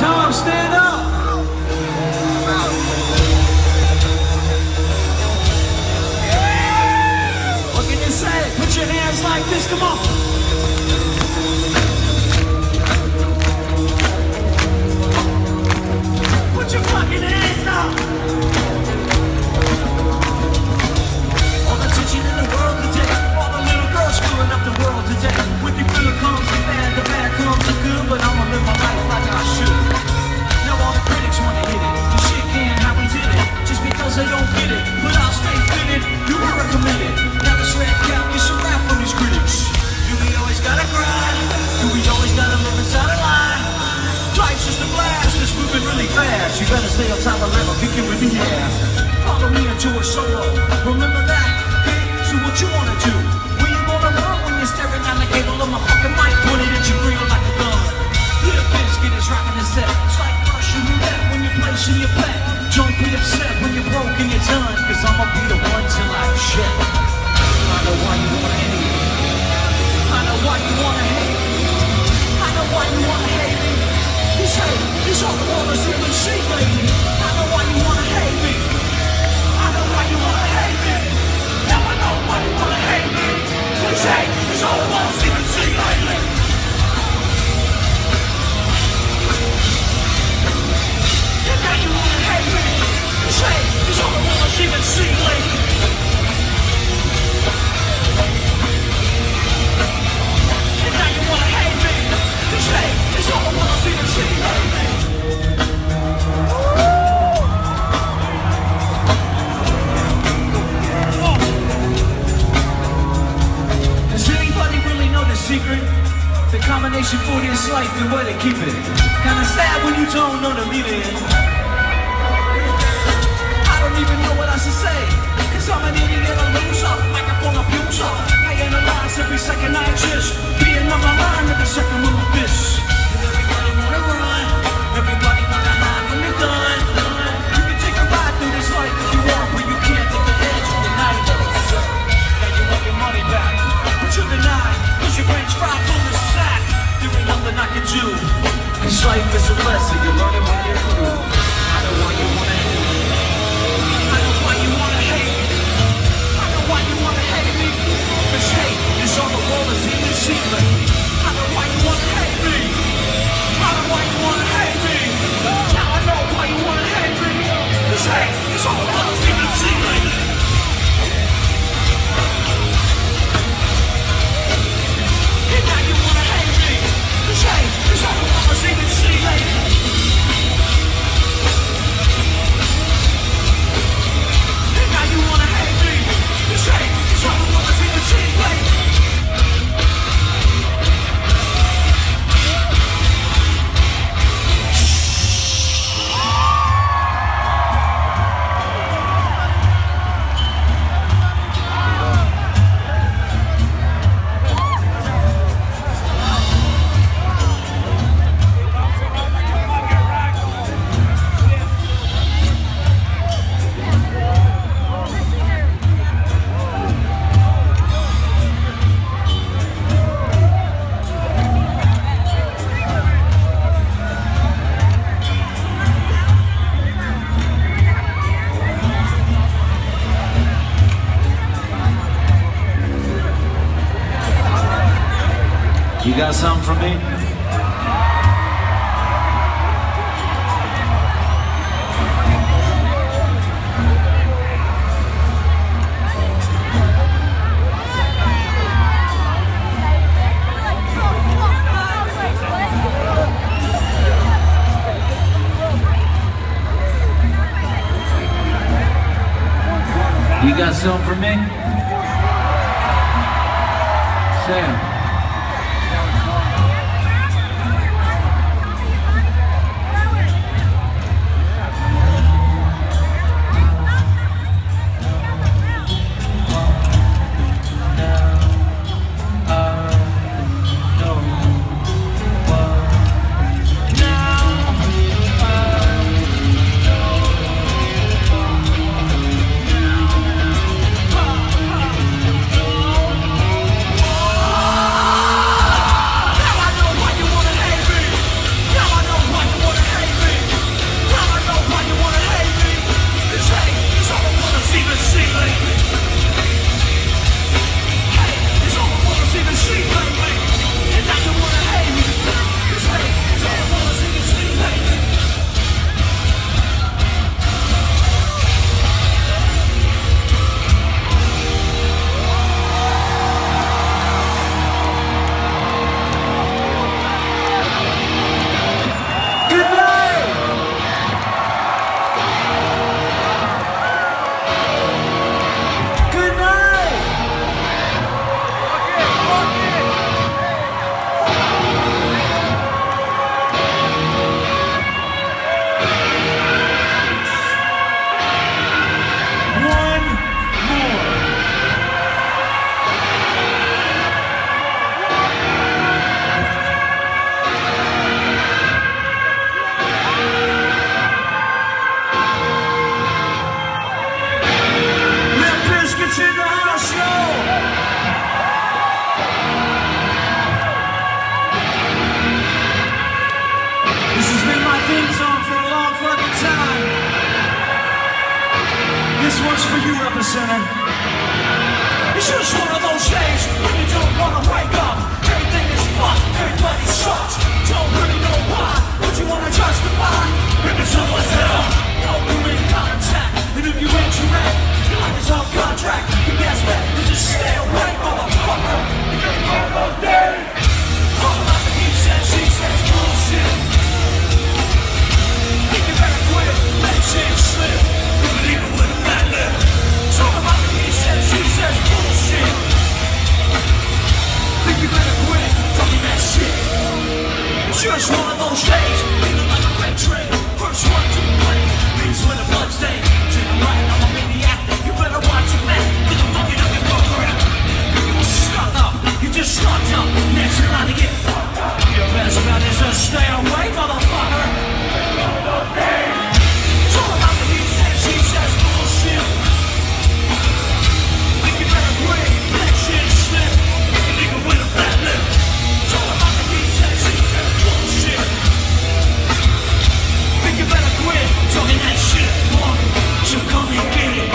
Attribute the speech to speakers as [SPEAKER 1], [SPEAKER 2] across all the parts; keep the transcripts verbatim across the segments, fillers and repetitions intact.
[SPEAKER 1] Tom, stand up. What can you say? Put your hands like this, come on. Put your fucking hands up. All the tension in the world today, all the little girls screwing up the world today. With the good comes the bad, the bad comes the good, but I'ma live my life like I should. Now all the critics wanna hit it, the shit can't how we did it, just because they don't get it. But I'll stay fitted, you were committed. Now this red cap gets a rap from these critics. Do we always gotta grind? Do we always gotta live inside a line? Life's just a blast, it's moving really fast. You better stay on top of level, kick it with the ass. Follow me into a solo, remember that? Hey, so what you wanna do? Where you gonna run when you're staring down the cable of my fucking mic? Put it at your grill like a gun. Little Biscuit is rocking the set. It's like Russian roulette when you're placing your bet. Don't be upset when you're broke and you're done, cause I'ma be the one till I shed. I know why you wanna hate me. I know why you wanna hate me. I know why you wanna hate me. You say, this all the world is even see, baby. I know why you wanna hate me. I know why you wanna hate me. Now I know why you wanna hate me. You say, this all the world is even see, lately. And now you wanna hate me. You say, this all the world is even see, lately. And now you wanna hate me. You say, this all the world is even see, lately. Secret, the combination food is life and where they keep it. Kinda sad when you don't know the meaning. I don't even know what else to say, cause I'm an idiot, a loser, microphone abuser. I analyze every second I exist, being on my mind every second with my fist. And everybody wanna run, everybody wanna hide from the gun. You can take a ride through this life if you want, but you can't take the edge of the night. Now you want your money back, but you're denied. Your brain's fried from the sack. There ain't nothing I can do. This life is a lesson, you learn it when you're through. I know why you wanna hate me. I know why you wanna hate me. I know why you wanna hate me. Cause hate is all the world is even secret. I know why you wanna hate me. I know why you wanna hate me. Now I know why you wanna hate me. Cause hate is all the world is even secret. And now you wanna hate me. Cause hate is all the world is even see later. And now you wanna hate me. Cause hate is all the world is even see later. You got something for me? You got something for me? Sam. listening. It's just one of those days when you don't wanna wake up. Everything is fucked, everybody sucks. Don't really know why, but you wanna justify. If it's someone's hell, don't come in contact. And if you ain't your man, life is on contract. Your best bet is just stay away, motherfucker. All those days. All about the he says, she says bullshit. Think you better quit, let shit slip. You believe it with a fat lip. Talk about the he says, she says bullshit. Think you better quit, talking that shit. It's just one of those days, feeling like a red train. First one to the plane, means with a blood stain. Turn right, I'm a maniac. You better watch your man, cause I'm fucking up your program. You stuck up, you just stuck up. Next in line to get fucked up. Your best bet is to stay away, motherfucker. It's all about the he says, she says bullshit. Think you better quit, let shit slip. You nigga with a fat lip. It's all about the he says, she says bullshit. Think you better quit, talking that shit, punk. So come and get it.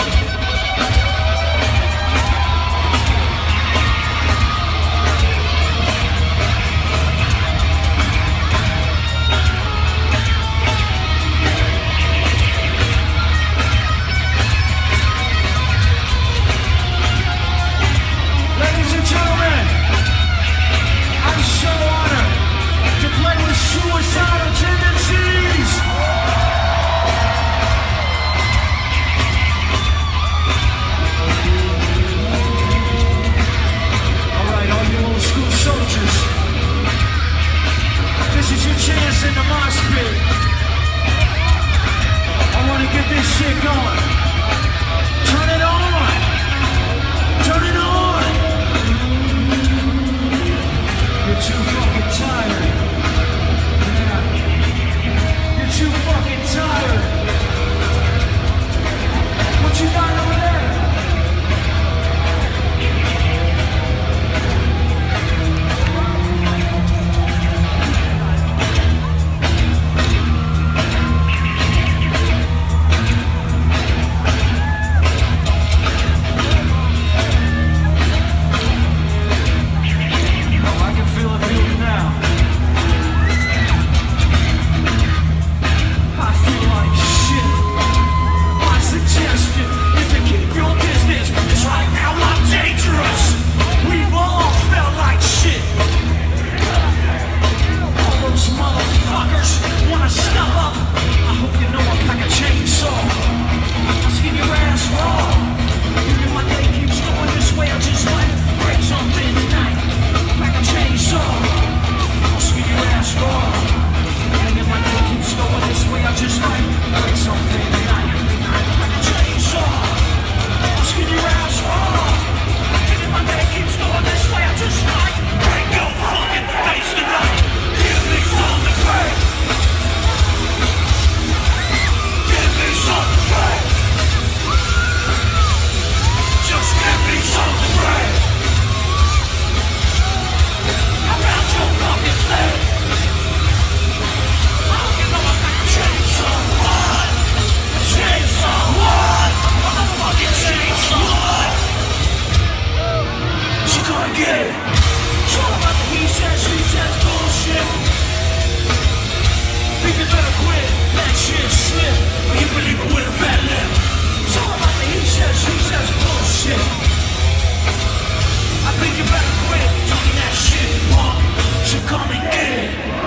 [SPEAKER 1] Ladies and gentlemen, I'm so honored to play with suicidal tendencies. Alright, all you old school soldiers, this is your chance in the mosh pit. I want to get this shit going. Turn it on! Turn it on! You're too fucking tired. Yeah. You're too fucking tired. What you got over there? Oh, I can feel it building now. I feel like shit. My suggestion is to keep your distance, 'cause right now I'm dangerous. We've all felt like shit. All those motherfuckers wanna step up. I hope you know I'm like a chainsaw. I'll skin your ass raw. And if my day keeps going this way, I just might break something tonight. Like a chainsaw. I'll skin your ass raw. And if my day keeps going this way, I just might break something tonight. Like a chainsaw. I'll skin your ass raw. And if my day keeps going this way, I just might break your fucking face tonight. Give me something great. Give me something great. Just give me something great. Around your fucking leg. I don't give no I'm like a chainsaw. What? A chainsaw. What? I'm a fucking chainsaw. What? She gonna get it. It's all about the he says, she says bullshit. Think you better quit, let shit slip. Or you believe it with a fat lip. It's all about the he says, she says bullshit. I think you better quit talking that shit, punk. So come and get it.